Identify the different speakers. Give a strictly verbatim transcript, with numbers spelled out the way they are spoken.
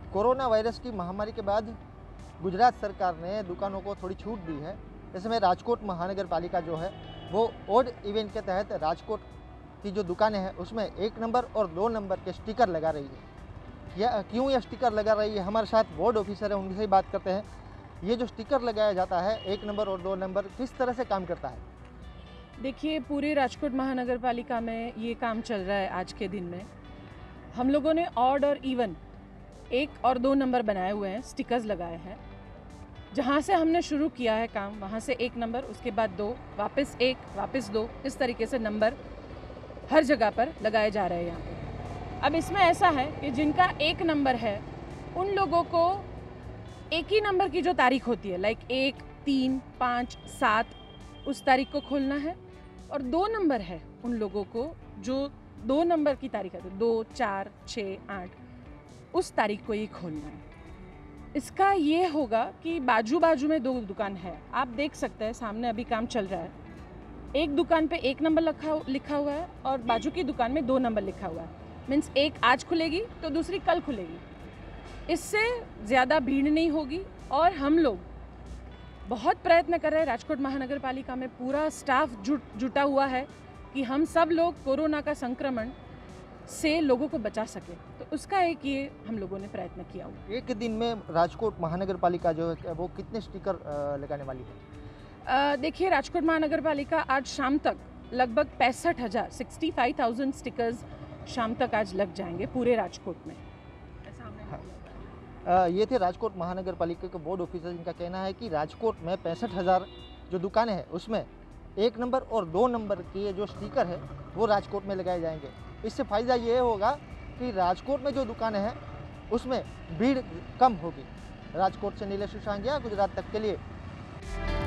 Speaker 1: Corona virus की महामारी के बाद गुजरात सरकार ने दुकानों को थोड़ी छूट दी है। इसमें राजकोट महानगर पालिका जो है वो ओड इवेंट के तहत राजकोट की जो दुकानें हैं उसमें एक नंबर और दो नंबर के स्टिकर लगा रही है। यह क्यों यह स्टिकर लगा रही है, हमारे साथ वार्ड ऑफिसर है, उनसे ही बात करते हैं। ये जो स्टिकर लगाया जाता है एक नंबर और दो नंबर, किस तरह से काम करता है?
Speaker 2: देखिए, पूरे राजकोट महानगर पालिका में ये काम चल रहा है। आज के दिन में हम लोगों ने ऑड और इवन एक और दो नंबर बनाए हुए हैं, स्टिकर्स लगाए हैं। जहाँ से हमने शुरू किया है काम, वहाँ से एक नंबर, उसके बाद दो, वापस एक, वापस दो, इस तरीके से नंबर हर जगह पर लगाए जा रहे हैं यहाँ पे। अब इसमें ऐसा है कि जिनका एक नंबर है उन लोगों को एक ही नंबर की जो तारीख होती है, लाइक एक, तीन, पाँच, सात, उस तारीख को खोलना है। और दो नंबर है उन लोगों को जो दो नंबर की तारीख है, तो दो, चार, छः, आठ, उस तारीख को ही खोलना है। इसका ये होगा कि बाजू बाजू में दो दुकान है, आप देख सकते हैं सामने अभी काम चल रहा है। एक दुकान पे एक नंबर लिखा लिखा हुआ है और बाजू की दुकान में दो नंबर लिखा हुआ है। मीन्स एक आज खुलेगी तो दूसरी कल खुलेगी। इससे ज़्यादा भीड़ नहीं होगी। और हम लोग बहुत प्रयत्न कर रहे हैं, राजकोट महानगर पालिका में पूरा स्टाफ जुट जुटा हुआ है कि हम सब लोग कोरोना का संक्रमण से लोगों को बचा सके। तो उसका एक ये हम लोगों ने प्रयत्न किया हुआ।
Speaker 1: एक दिन में राजकोट महानगर पालिका जो है वो कितने स्टिकर लगाने वाली है?
Speaker 2: देखिए, राजकोट महानगर पालिका आज शाम तक लगभग पैंसठ हज़ार सिक्सटी फाइव थाउजेंड स्टिकर्स शाम तक आज लग जाएंगे पूरे राजकोट में।
Speaker 1: हाँ। ये थे राजकोट महानगर पालिका के बोर्ड ऑफिसर, जिनका कहना है कि राजकोट में पैंसठ हज़ार जो दुकानें हैं उसमें एक नंबर और दो नंबर के जो स्टिकर है वो राजकोट में लगाए जाएंगे। इससे फ़ायदा ये होगा कि राजकोट में जो दुकानें हैं उसमें भीड़ कम होगी। राजकोट से नीलेश सुशांगिया, गुजरात तक के लिए।